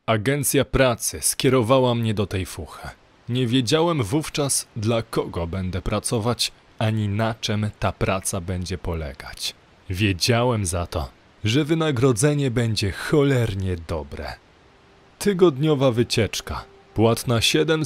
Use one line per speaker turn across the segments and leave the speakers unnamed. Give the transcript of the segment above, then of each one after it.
Agencja pracy skierowała mnie do tej fuchy. Nie wiedziałem wówczas, dla kogo będę pracować, ani na czym ta praca będzie polegać. Wiedziałem za to, że wynagrodzenie będzie cholernie dobre. Tygodniowa wycieczka, płatna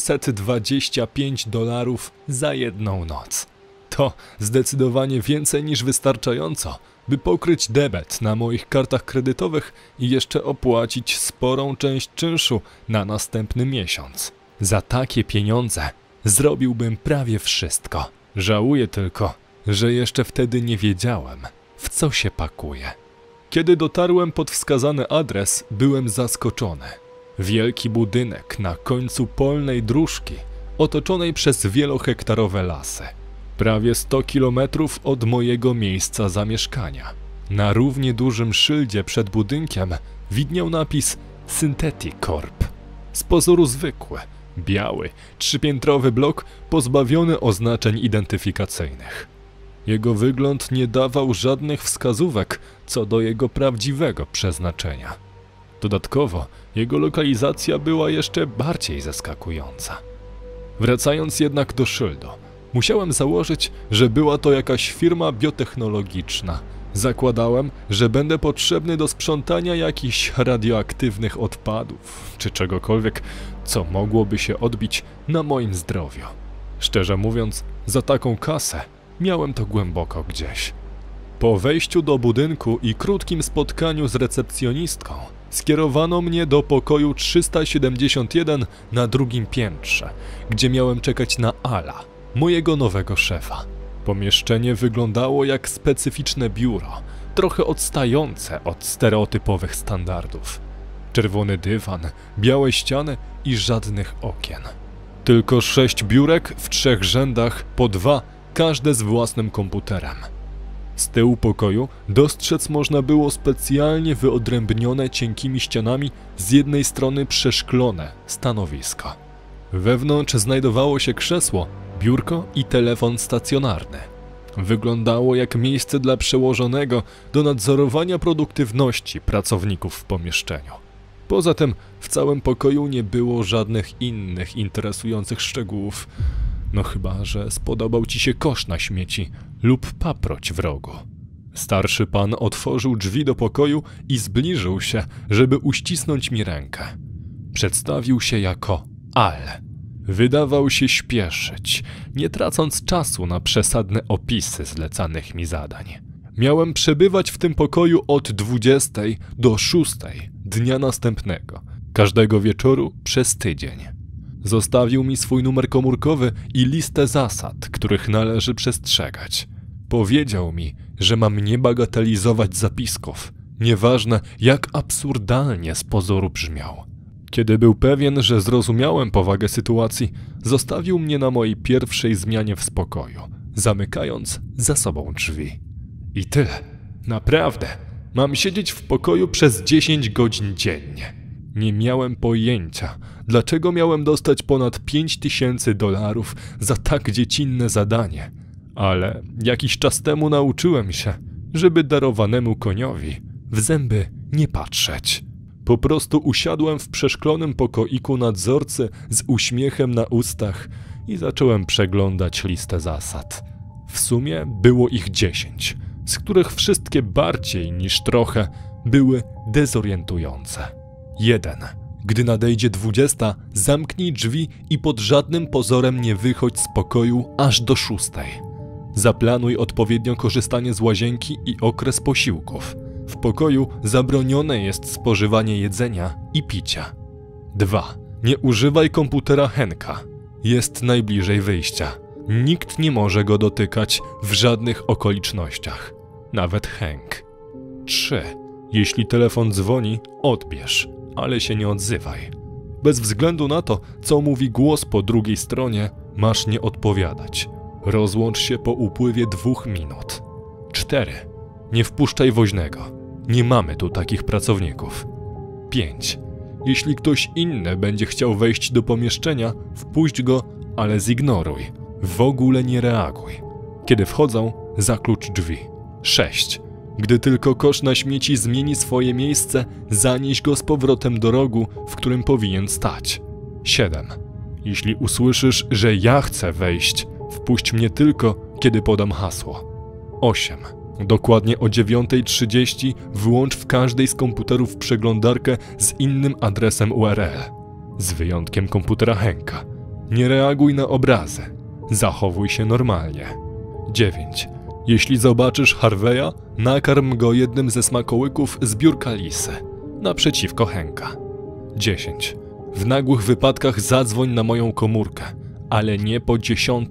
$725 za jedną noc. To zdecydowanie więcej niż wystarczająco, by pokryć debet na moich kartach kredytowych i jeszcze opłacić sporą część czynszu na następny miesiąc. Za takie pieniądze zrobiłbym prawie wszystko. Żałuję tylko, że jeszcze wtedy nie wiedziałem, w co się pakuję. Kiedy dotarłem pod wskazany adres, byłem zaskoczony. Wielki budynek na końcu polnej dróżki, otoczonej przez wielohektarowe lasy. Prawie 100 kilometrów od mojego miejsca zamieszkania. Na równie dużym szyldzie przed budynkiem widniał napis Synthetic Corp. Z pozoru zwykły, biały, 3-piętrowy blok pozbawiony oznaczeń identyfikacyjnych. Jego wygląd nie dawał żadnych wskazówek co do jego prawdziwego przeznaczenia. Dodatkowo jego lokalizacja była jeszcze bardziej zaskakująca. Wracając jednak do szyldu, musiałem założyć, że była to jakaś firma biotechnologiczna. Zakładałem, że będę potrzebny do sprzątania jakichś radioaktywnych odpadów, czy czegokolwiek, co mogłoby się odbić na moim zdrowiu. Szczerze mówiąc, za taką kasę miałem to głęboko gdzieś. Po wejściu do budynku i krótkim spotkaniu z recepcjonistką, skierowano mnie do pokoju 371 na drugim piętrze, gdzie miałem czekać na Ala, mojego nowego szefa. Pomieszczenie wyglądało jak specyficzne biuro, trochę odstające od stereotypowych standardów. Czerwony dywan, białe ściany i żadnych okien. Tylko 6 biurek w 3 rzędach, po 2, każde z własnym komputerem. Z tyłu pokoju dostrzec można było specjalnie wyodrębnione cienkimi ścianami, z jednej strony przeszklone stanowisko. Wewnątrz znajdowało się krzesło, biurko i telefon stacjonarny. Wyglądało jak miejsce dla przełożonego do nadzorowania produktywności pracowników w pomieszczeniu. Poza tym w całym pokoju nie było żadnych innych interesujących szczegółów. No chyba, że spodobał ci się kosz na śmieci lub paproć w rogu. Starszy pan otworzył drzwi do pokoju i zbliżył się, żeby uścisnąć mi rękę. Przedstawił się jako Al. Wydawał się śpieszyć, nie tracąc czasu na przesadne opisy zlecanych mi zadań. Miałem przebywać w tym pokoju od 20 do 6 dnia następnego, każdego wieczoru przez tydzień. Zostawił mi swój numer komórkowy i listę zasad, których należy przestrzegać. Powiedział mi, że mam nie bagatelizować zapisków, nieważne jak absurdalnie z pozoru brzmiał. Kiedy był pewien, że zrozumiałem powagę sytuacji, zostawił mnie na mojej pierwszej zmianie w spokoju, zamykając za sobą drzwi. I tyle. Naprawdę. Mam siedzieć w pokoju przez 10 godzin dziennie. Nie miałem pojęcia, dlaczego miałem dostać ponad $5000 za tak dziecinne zadanie. Ale jakiś czas temu nauczyłem się, żeby darowanemu koniowi w zęby nie patrzeć. Po prostu usiadłem w przeszklonym pokoiku nadzorcy z uśmiechem na ustach i zacząłem przeglądać listę zasad. W sumie było ich 10, z których wszystkie bardziej niż trochę były dezorientujące. 1. Gdy nadejdzie 20, zamknij drzwi i pod żadnym pozorem nie wychodź z pokoju aż do 6. Zaplanuj odpowiednio korzystanie z łazienki i okres posiłków. W pokoju zabronione jest spożywanie jedzenia i picia. 2. Nie używaj komputera Henka. Jest najbliżej wyjścia. Nikt nie może go dotykać w żadnych okolicznościach. Nawet Henk. 3. Jeśli telefon dzwoni, odbierz, ale się nie odzywaj. Bez względu na to, co mówi głos po drugiej stronie, masz nie odpowiadać. Rozłącz się po upływie 2 minut. 4. Nie wpuszczaj woźnego. Nie mamy tu takich pracowników. 5. Jeśli ktoś inny będzie chciał wejść do pomieszczenia, wpuść go, ale zignoruj. W ogóle nie reaguj. Kiedy wchodzą, zaklucz drzwi. 6. Gdy tylko kosz na śmieci zmieni swoje miejsce, zanieś go z powrotem do rogu, w którym powinien stać. 7. Jeśli usłyszysz, że ja chcę wejść, wpuść mnie tylko, kiedy podam hasło. 8. Dokładnie o 9:30 wyłącz w każdej z komputerów przeglądarkę z innym adresem URL. Z wyjątkiem komputera Henka. Nie reaguj na obrazy. Zachowuj się normalnie. 9. Jeśli zobaczysz Harveya, nakarm go jednym ze smakołyków z biurka Lisy, naprzeciwko Henka. 10. W nagłych wypadkach zadzwoń na moją komórkę, ale nie po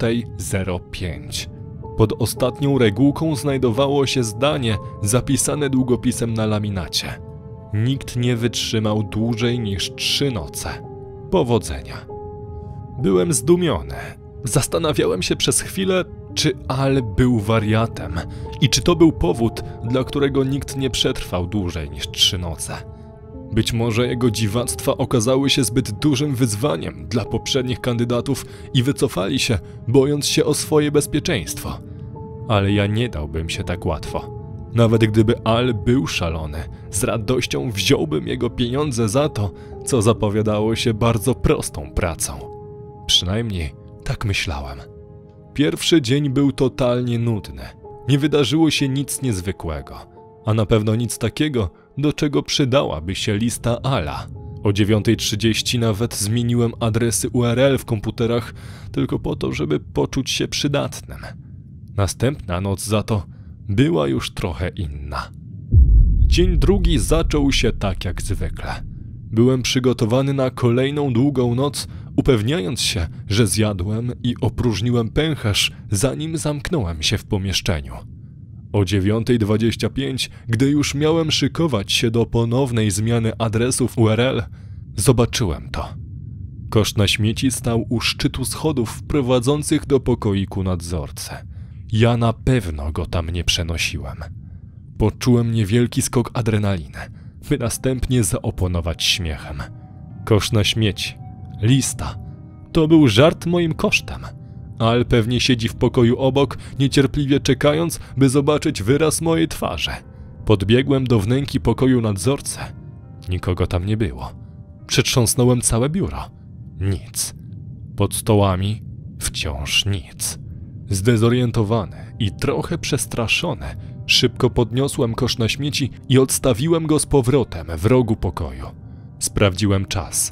10:05. Pod ostatnią regułką znajdowało się zdanie zapisane długopisem na laminacie. Nikt nie wytrzymał dłużej niż 3 noce. Powodzenia. Byłem zdumiony. Zastanawiałem się przez chwilę, czy Al był wariatem i czy to był powód, dla którego nikt nie przetrwał dłużej niż 3 noce. Być może jego dziwactwa okazały się zbyt dużym wyzwaniem dla poprzednich kandydatów i wycofali się, bojąc się o swoje bezpieczeństwo. Ale ja nie dałbym się tak łatwo. Nawet gdyby Al był szalony, z radością wziąłbym jego pieniądze za to, co zapowiadało się bardzo prostą pracą. Przynajmniej tak myślałem. Pierwszy dzień był totalnie nudny. Nie wydarzyło się nic niezwykłego, a na pewno nic takiego, do czego przydałaby się lista Ala. O 9:30 nawet zmieniłem adresy URL w komputerach tylko po to, żeby poczuć się przydatnym. Następna noc za to była już trochę inna. Dzień drugi zaczął się tak jak zwykle. Byłem przygotowany na kolejną długą noc, upewniając się, że zjadłem i opróżniłem pęcherz, zanim zamknąłem się w pomieszczeniu. O 9:25, gdy już miałem szykować się do ponownej zmiany adresów URL, zobaczyłem to. Kosz na śmieci stał u szczytu schodów prowadzących do pokoiku nadzorcy. Ja na pewno go tam nie przenosiłem. Poczułem niewielki skok adrenaliny, by następnie zaoponować śmiechem. Kosz na śmieci. Lista. To był żart moim kosztem. Al pewnie siedzi w pokoju obok, niecierpliwie czekając, by zobaczyć wyraz mojej twarzy. Podbiegłem do wnęki pokoju nadzorcy. Nikogo tam nie było. Przetrząsnąłem całe biuro. Nic. Pod stołami wciąż nic. Zdezorientowany i trochę przestraszony, szybko podniosłem kosz na śmieci i odstawiłem go z powrotem w rogu pokoju. Sprawdziłem czas.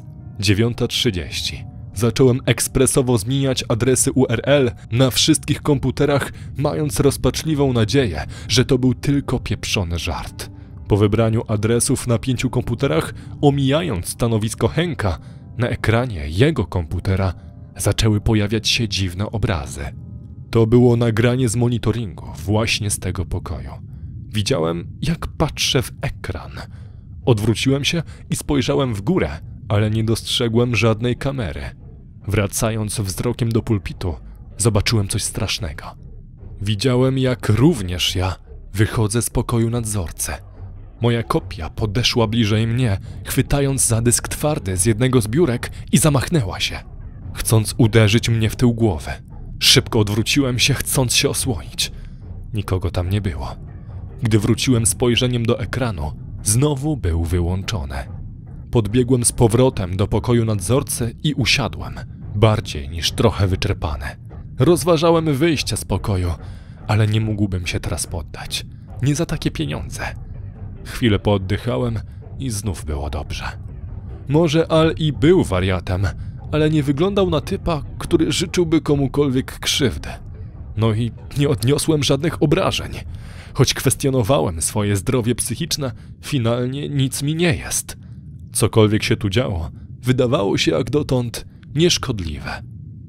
9:30. Zacząłem ekspresowo zmieniać adresy URL na wszystkich komputerach, mając rozpaczliwą nadzieję, że to był tylko pieprzony żart. Po wybraniu adresów na 5 komputerach, omijając stanowisko Henka, na ekranie jego komputera zaczęły pojawiać się dziwne obrazy. To było nagranie z monitoringu właśnie z tego pokoju. Widziałem, jak patrzę w ekran. Odwróciłem się i spojrzałem w górę, ale nie dostrzegłem żadnej kamery. Wracając wzrokiem do pulpitu, zobaczyłem coś strasznego. Widziałem, jak również ja wychodzę z pokoju nadzorcy. Moja kopia podeszła bliżej mnie, chwytając za dysk twardy z jednego z biurek i zamachnęła się, chcąc uderzyć mnie w tył głowy. Szybko odwróciłem się, chcąc się osłonić. Nikogo tam nie było. Gdy wróciłem spojrzeniem do ekranu, znowu był wyłączony. Podbiegłem z powrotem do pokoju nadzorcy i usiadłem, bardziej niż trochę wyczerpany. Rozważałem wyjście z pokoju, ale nie mógłbym się teraz poddać. Nie za takie pieniądze. Chwilę pooddychałem i znów było dobrze. Może Al i był wariatem, ale nie wyglądał na typa, który życzyłby komukolwiek krzywdy. No i nie odniosłem żadnych obrażeń. Choć kwestionowałem swoje zdrowie psychiczne, finalnie nic mi nie jest. Cokolwiek się tu działo, wydawało się jak dotąd nieszkodliwe.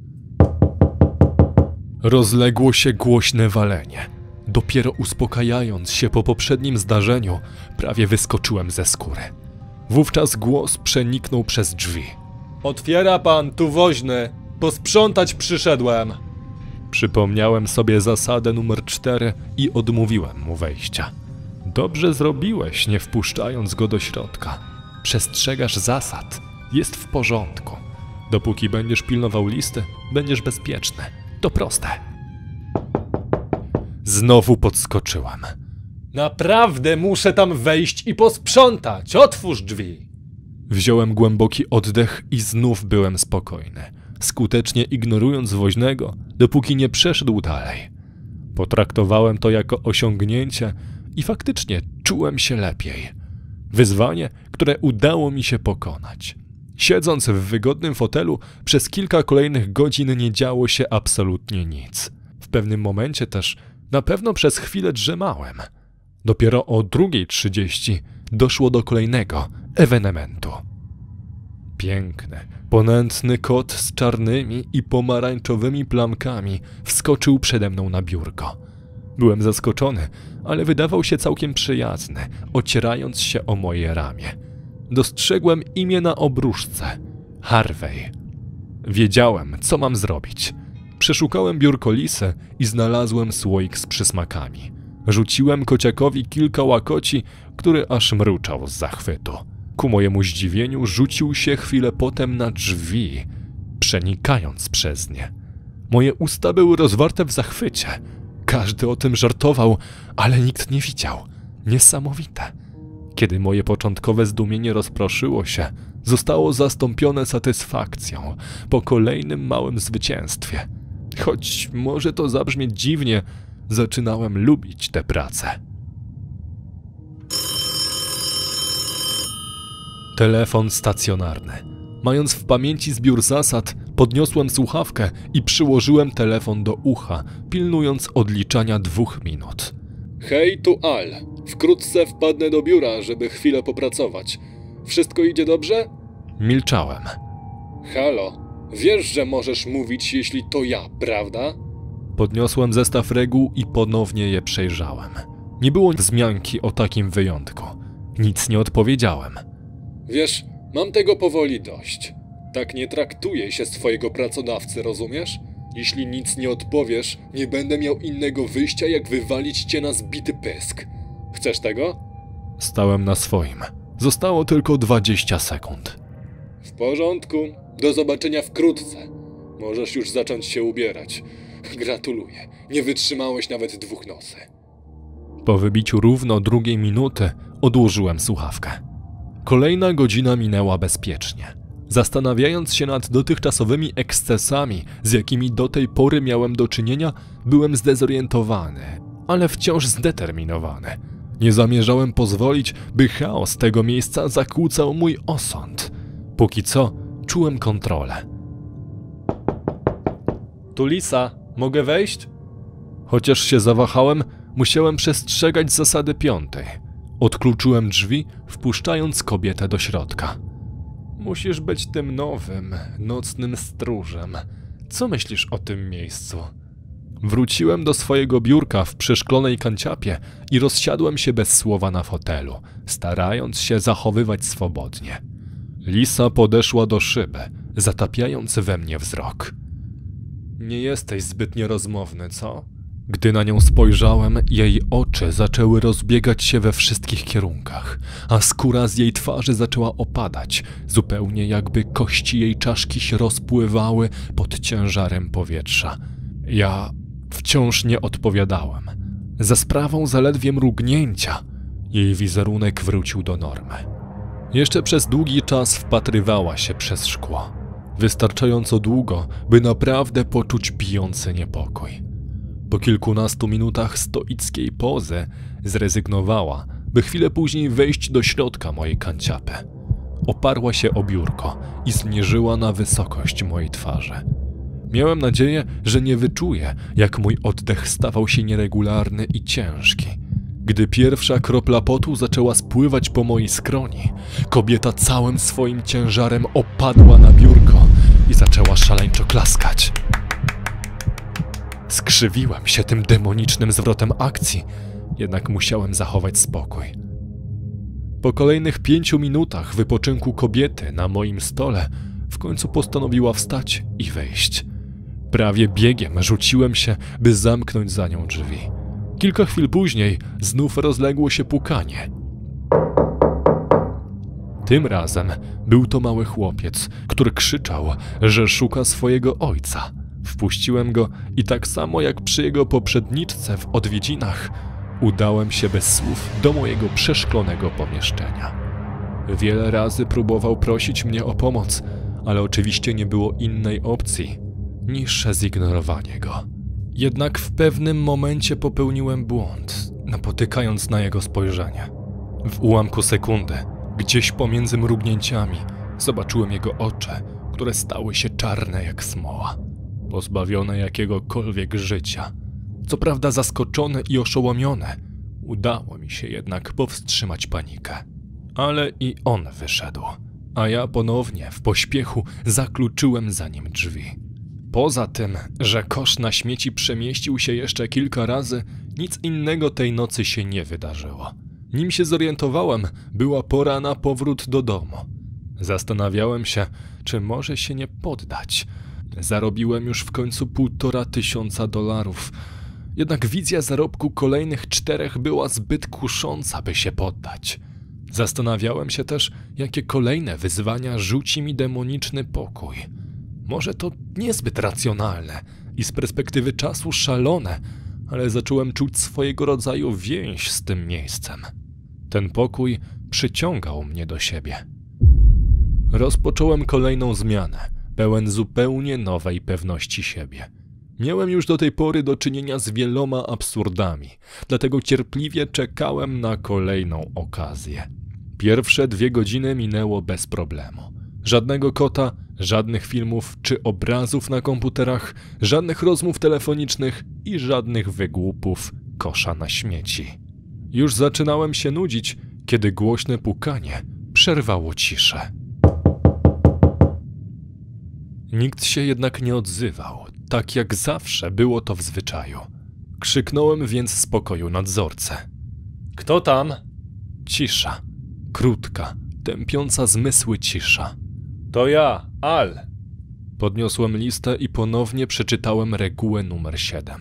Rozległo się głośne walenie. Dopiero uspokajając się po poprzednim zdarzeniu, prawie wyskoczyłem ze skóry. Wówczas głos przeniknął przez drzwi. Otwiera pan, tu woźny. Posprzątać przyszedłem. Przypomniałem sobie zasadę numer 4 i odmówiłem mu wejścia. Dobrze zrobiłeś, nie wpuszczając go do środka. Przestrzegasz zasad. Jest w porządku. Dopóki będziesz pilnował listy, będziesz bezpieczny. To proste. Znowu podskoczyłem. Naprawdę muszę tam wejść i posprzątać! Otwórz drzwi! Wziąłem głęboki oddech i znów byłem spokojny, skutecznie ignorując woźnego, dopóki nie przeszedł dalej. Potraktowałem to jako osiągnięcie i faktycznie czułem się lepiej. Wyzwanie, które udało mi się pokonać. Siedząc w wygodnym fotelu, przez kilka kolejnych godzin nie działo się absolutnie nic. W pewnym momencie też na pewno przez chwilę drzemałem. Dopiero o 2:30 doszło do kolejnego ewenementu. Piękny, ponętny kot z czarnymi i pomarańczowymi plamkami wskoczył przede mną na biurko. Byłem zaskoczony, ale wydawał się całkiem przyjazny, ocierając się o moje ramię. Dostrzegłem imię na obruszce – Harvey. Wiedziałem, co mam zrobić. Przeszukałem biurko Lisy i znalazłem słoik z przysmakami. Rzuciłem kociakowi kilka łakoci, który aż mruczał z zachwytu. Ku mojemu zdziwieniu rzucił się chwilę potem na drzwi, przenikając przez nie. Moje usta były rozwarte w zachwycie. Każdy o tym żartował, ale nikt nie widział. Niesamowite. Kiedy moje początkowe zdumienie rozproszyło się, zostało zastąpione satysfakcją po kolejnym małym zwycięstwie. Choć może to zabrzmieć dziwnie, zaczynałem lubić tę pracę. Telefon stacjonarny. Mając w pamięci zbiór zasad, podniosłem słuchawkę i przyłożyłem telefon do ucha, pilnując odliczania 2 minut. Hej, tu Al. Wkrótce wpadnę do biura, żeby chwilę popracować. Wszystko idzie dobrze? Milczałem. Halo, wiesz, że możesz mówić, jeśli to ja, prawda? Podniosłem zestaw reguł i ponownie je przejrzałem. Nie było wzmianki o takim wyjątku. Nic nie odpowiedziałem. Wiesz, mam tego powoli dość. Tak nie traktuje się swojego pracodawcy, rozumiesz? Jeśli nic nie odpowiesz, nie będę miał innego wyjścia, jak wywalić cię na zbity pysk. Chcesz tego? Stałem na swoim. Zostało tylko 20 sekund. W porządku. Do zobaczenia wkrótce. Możesz już zacząć się ubierać. Gratuluję. Nie wytrzymałeś nawet 2 nocy. Po wybiciu równo 2 minuty odłożyłem słuchawkę. Kolejna godzina minęła bezpiecznie. Zastanawiając się nad dotychczasowymi ekscesami, z jakimi do tej pory miałem do czynienia, byłem zdezorientowany, ale wciąż zdeterminowany. Nie zamierzałem pozwolić, by chaos tego miejsca zakłócał mój osąd. Póki co czułem kontrolę. Tu Lisa, mogę wejść? Chociaż się zawahałem, musiałem przestrzegać zasady 5. Odkluczyłem drzwi, wpuszczając kobietę do środka. Musisz być tym nowym, nocnym stróżem. Co myślisz o tym miejscu? Wróciłem do swojego biurka w przeszklonej kanciapie i rozsiadłem się bez słowa na fotelu, starając się zachowywać swobodnie. Lisa podeszła do szyby, zatapiając we mnie wzrok. Nie jesteś zbytnio rozmowny, co? Gdy na nią spojrzałem, jej oczy zaczęły rozbiegać się we wszystkich kierunkach, a skóra z jej twarzy zaczęła opadać, zupełnie jakby kości jej czaszki się rozpływały pod ciężarem powietrza. Ja wciąż nie odpowiadałem. Za sprawą zaledwie mrugnięcia jej wizerunek wrócił do normy. Jeszcze przez długi czas wpatrywała się przez szkło. Wystarczająco długo, by naprawdę poczuć bijący niepokój. Po kilkunastu minutach stoickiej pozy zrezygnowała, by chwilę później wejść do środka mojej kanciapy. Oparła się o biurko i zmierzyła na wysokość mojej twarzy. Miałem nadzieję, że nie wyczuje, jak mój oddech stawał się nieregularny i ciężki. Gdy pierwsza kropla potu zaczęła spływać po mojej skroni, kobieta całym swoim ciężarem opadła na biurko i zaczęła szaleńczo klaskać. Skrzywiłem się tym demonicznym zwrotem akcji, jednak musiałem zachować spokój. Po kolejnych 5 minutach wypoczynku kobiety na moim stole w końcu postanowiła wstać i wyjść. Prawie biegiem rzuciłem się, by zamknąć za nią drzwi. Kilka chwil później znów rozległo się pukanie. Tym razem był to mały chłopiec, który krzyczał, że szuka swojego ojca. Wpuściłem go i tak samo jak przy jego poprzedniczce w odwiedzinach, Udałem się bez słów do mojego przeszklonego pomieszczenia. Wiele razy próbował prosić mnie o pomoc, ale oczywiście nie było innej opcji niż zignorowanie go. Jednak w pewnym momencie popełniłem błąd, napotykając na jego spojrzenie. W ułamku sekundy, gdzieś pomiędzy mrugnięciami, zobaczyłem jego oczy, które stały się czarne jak smoła, pozbawione jakiegokolwiek życia. Co prawda zaskoczony i oszołomiony, udało mi się jednak powstrzymać panikę. Ale i on wyszedł, a ja ponownie w pośpiechu zakluczyłem za nim drzwi. Poza tym, że kosz na śmieci przemieścił się jeszcze kilka razy, nic innego tej nocy się nie wydarzyło. Nim się zorientowałem, była pora na powrót do domu. Zastanawiałem się, czy może się nie poddać. Zarobiłem już w końcu $1500. Jednak wizja zarobku kolejnych 4 była zbyt kusząca, by się poddać. Zastanawiałem się też, jakie kolejne wyzwania rzuci mi demoniczny pokój. Może to niezbyt racjonalne i z perspektywy czasu szalone, ale zacząłem czuć swojego rodzaju więź z tym miejscem. Ten pokój przyciągał mnie do siebie. Rozpocząłem kolejną zmianę, pełen zupełnie nowej pewności siebie. Miałem już do tej pory do czynienia z wieloma absurdami, dlatego cierpliwie czekałem na kolejną okazję. Pierwsze 2 godziny minęło bez problemu. Żadnego kota, żadnych filmów czy obrazów na komputerach, żadnych rozmów telefonicznych i żadnych wygłupów kosza na śmieci. Już zaczynałem się nudzić, kiedy głośne pukanie przerwało ciszę. Nikt się jednak nie odzywał, tak jak zawsze było to w zwyczaju. Krzyknąłem więc z pokoju nadzorcę. Kto tam? Cisza. Krótka, tępiąca zmysły cisza. To ja, Al. Podniosłem listę i ponownie przeczytałem regułę numer 7.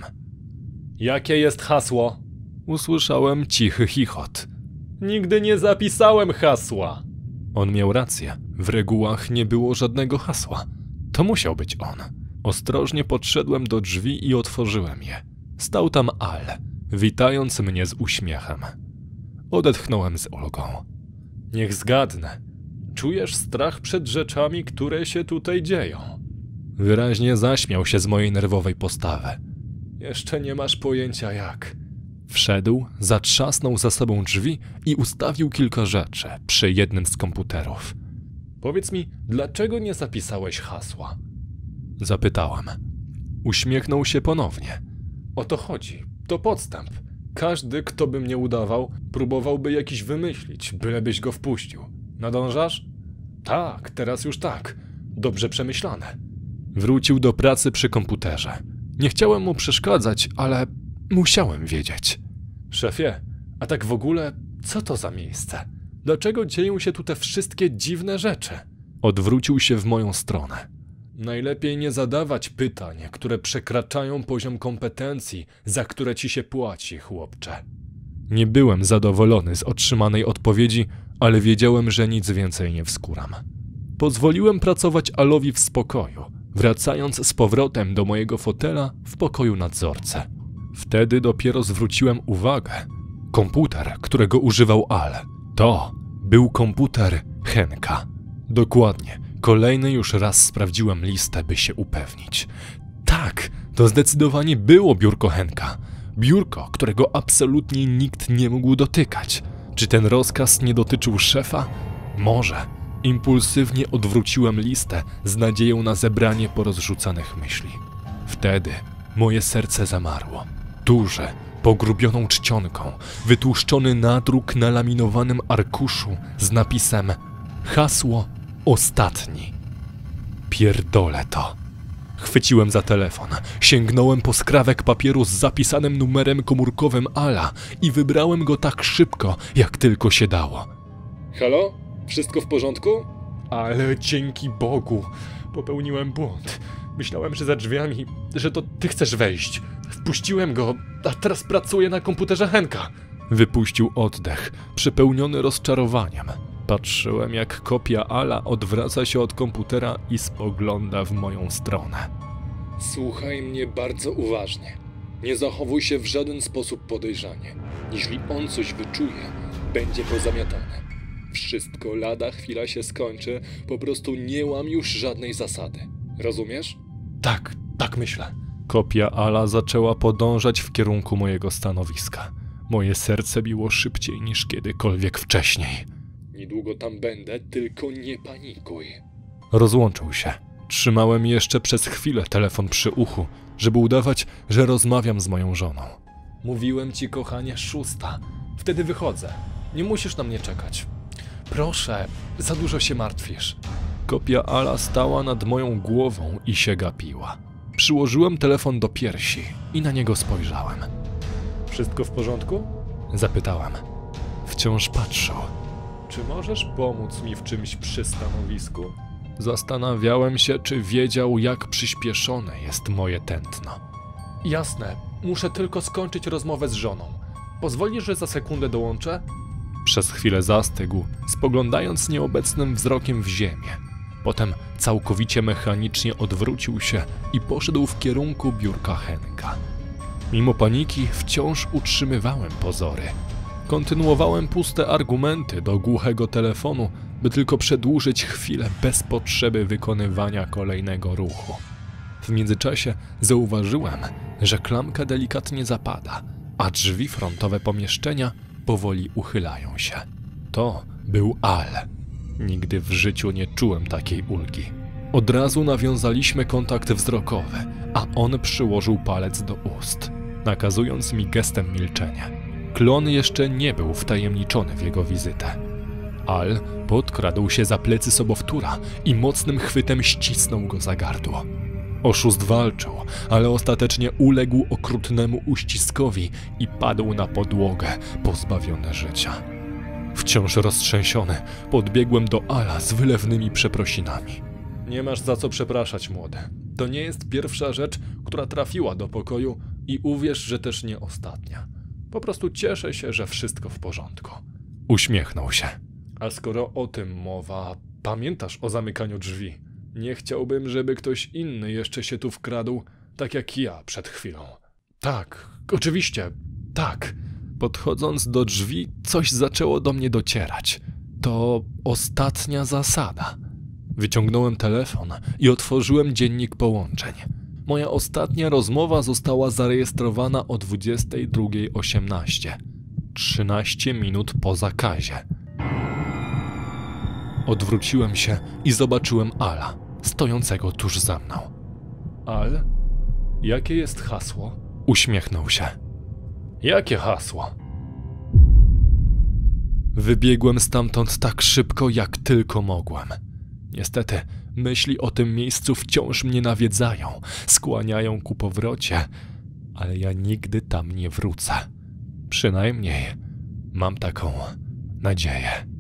Jakie jest hasło? Usłyszałem cichy chichot. Nigdy nie zapisałem hasła. On miał rację, w regułach nie było żadnego hasła. To musiał być on. Ostrożnie podszedłem do drzwi i otworzyłem je. Stał tam Al, witając mnie z uśmiechem. Odetchnąłem z ulgą. Niech zgadnę. Czujesz strach przed rzeczami, które się tutaj dzieją? Wyraźnie zaśmiał się z mojej nerwowej postawy. Jeszcze nie masz pojęcia jak. Wszedł, zatrzasnął za sobą drzwi i ustawił kilka rzeczy przy jednym z komputerów. Powiedz mi, dlaczego nie zapisałeś hasła? Zapytałem. Uśmiechnął się ponownie. O to chodzi, to podstęp. Każdy, kto by mnie udawał, próbowałby jakiś wymyślić, bylebyś go wpuścił. Nadążasz? Tak, teraz już tak. Dobrze przemyślane. Wrócił do pracy przy komputerze. Nie chciałem mu przeszkadzać, ale musiałem wiedzieć. Szefie, a tak w ogóle, co to za miejsce? Dlaczego dzieją się tu te wszystkie dziwne rzeczy? Odwrócił się w moją stronę. Najlepiej nie zadawać pytań, które przekraczają poziom kompetencji, za które ci się płaci, chłopcze. Nie byłem zadowolony z otrzymanej odpowiedzi, ale wiedziałem, że nic więcej nie wskuram. Pozwoliłem pracować Alowi w spokoju, wracając z powrotem do mojego fotela w pokoju nadzorcy. Wtedy dopiero zwróciłem uwagę. Komputer, którego używał Al, to był komputer Henka. Dokładnie, kolejny już raz sprawdziłem listę, by się upewnić. Tak, to zdecydowanie było biurko Henka. Biurko, którego absolutnie nikt nie mógł dotykać. Czy ten rozkaz nie dotyczył szefa? Może. Impulsywnie odwróciłem listę z nadzieją na zebranie porozrzucanych myśli. Wtedy moje serce zamarło. Duże, pogrubioną czcionką, wytłuszczony nadruk na laminowanym arkuszu z napisem hasło ostatni. Pierdolę to. Chwyciłem za telefon, sięgnąłem po skrawek papieru z zapisanym numerem komórkowym Ala i wybrałem go tak szybko, jak tylko się dało. Halo? Wszystko w porządku? Ale dzięki Bogu, popełniłem błąd. Myślałem, że za drzwiami, że to ty chcesz wejść. Wpuściłem go, a teraz pracuję na komputerze Henka. Wypuścił oddech, przepełniony rozczarowaniem. Patrzyłem, jak kopia Ala odwraca się od komputera i spogląda w moją stronę. Słuchaj mnie bardzo uważnie. Nie zachowuj się w żaden sposób podejrzanie. Jeśli on coś wyczuje, będzie pozamiatane. Wszystko lada chwila się skończy, po prostu nie łam już żadnej zasady. Rozumiesz? Tak myślę. Kopia Ala zaczęła podążać w kierunku mojego stanowiska. Moje serce biło szybciej niż kiedykolwiek wcześniej. Niedługo tam będę, tylko nie panikuj. Rozłączył się. Trzymałem jeszcze przez chwilę telefon przy uchu, żeby udawać, że rozmawiam z moją żoną. Mówiłem ci, kochanie, 6. Wtedy wychodzę. Nie musisz na mnie czekać. Proszę, za dużo się martwisz. Kopia Ala stała nad moją głową i się gapiła. Przyłożyłem telefon do piersi i na niego spojrzałem. Wszystko w porządku? Zapytałem. Wciąż patrzył. Czy możesz pomóc mi w czymś przy stanowisku? Zastanawiałem się, czy wiedział, jak przyspieszone jest moje tętno. Jasne, muszę tylko skończyć rozmowę z żoną. Pozwolisz, że za sekundę dołączę? Przez chwilę zastygł, spoglądając nieobecnym wzrokiem w ziemię. Potem całkowicie mechanicznie odwrócił się i poszedł w kierunku biurka Henka. Mimo paniki wciąż utrzymywałem pozory. Kontynuowałem puste argumenty do głuchego telefonu, by tylko przedłużyć chwilę bez potrzeby wykonywania kolejnego ruchu. W międzyczasie zauważyłem, że klamka delikatnie zapada, a drzwi frontowe pomieszczenia powoli uchylają się. To był Al. Nigdy w życiu nie czułem takiej ulgi. Od razu nawiązaliśmy kontakt wzrokowy, a on przyłożył palec do ust, nakazując mi gestem milczenia. Klon jeszcze nie był wtajemniczony w jego wizytę. Al podkradł się za plecy sobowtóra i mocnym chwytem ścisnął go za gardło. Oszust walczył, ale ostatecznie uległ okrutnemu uściskowi i padł na podłogę, pozbawiony życia. Wciąż roztrzęsiony, podbiegłem do Ala z wylewnymi przeprosinami. Nie masz za co przepraszać, młody. To nie jest pierwsza rzecz, która trafiła do pokoju i uwierz, że też nie ostatnia. Po prostu cieszę się, że wszystko w porządku. Uśmiechnął się. A skoro o tym mowa, pamiętasz o zamykaniu drzwi? Nie chciałbym, żeby ktoś inny jeszcze się tu wkradł, tak jak ja przed chwilą. Tak, oczywiście, tak. Podchodząc do drzwi, coś zaczęło do mnie docierać. To ostatnia zasada. Wyciągnąłem telefon i otworzyłem dziennik połączeń. Moja ostatnia rozmowa została zarejestrowana o 22:18. 13 minut po zakazie. Odwróciłem się i zobaczyłem Ala, stojącego tuż za mną. Al? Jakie jest hasło? Uśmiechnął się. Jakie hasło? Wybiegłem stamtąd tak szybko, jak tylko mogłem. Niestety, myśli o tym miejscu wciąż mnie nawiedzają, skłaniają ku powrocie, ale ja nigdy tam nie wrócę. Przynajmniej mam taką nadzieję.